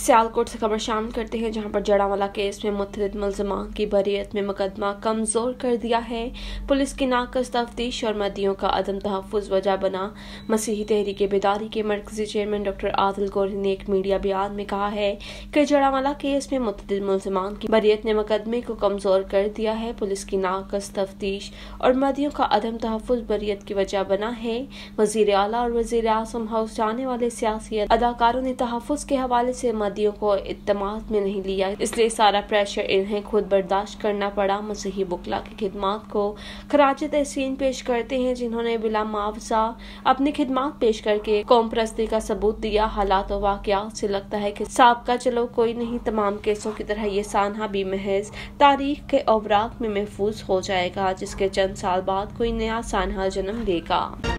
सियालकोट से खबर शामिल करते हैं, जहां पर जड़ावाला केस में मुतअद्दिद मुल्ज़िमान की बरीयत में मुकदमा कमजोर कर दिया है। पुलिस की नाकस तफ्तीश और मदियों का अदम तहफ़्फ़ुज़ वजह बना। मसीही तहरीक बेदारी के मरकजी चेयरमैन डॉक्टर आदिल गोरी ने एक मीडिया बयान में कहा है कि जड़ावाला केस में मुतअद्दिद मुल्ज़िमान की बरीयत ने मुकदमे को कमजोर कर दिया है। पुलिस की नाकस तफ्तीश और मदियों का अदम तहफ़्फ़ुज़ बरीयत की वजह बना है। वज़ीर आला और वज़ीर आज़म हाउस जाने वाले सियासी अदाकारों ने तहफ़्फ़ुज़ के हवाले से मदियों को इत्तमाद में नहीं लिया, इसलिए सारा प्रेशर इन्हें खुद बर्दाश्त करना पड़ा। मसीही बुकला की खिदमात को खराज तहसीन पेश करते हैं, जिन्होंने बिला मुआवजा अपनी खिदमात पेश करके कौम परस्ती का सबूत दिया। हालात और वाक़यात से लगता है कि साबका चलो कोई नहीं, तमाम केसों की तरह ये सानहा भी महज तारीख के औराक में महफूज हो जाएगा, जिसके चंद साल बाद कोई नया सानहा जन्म लेगा।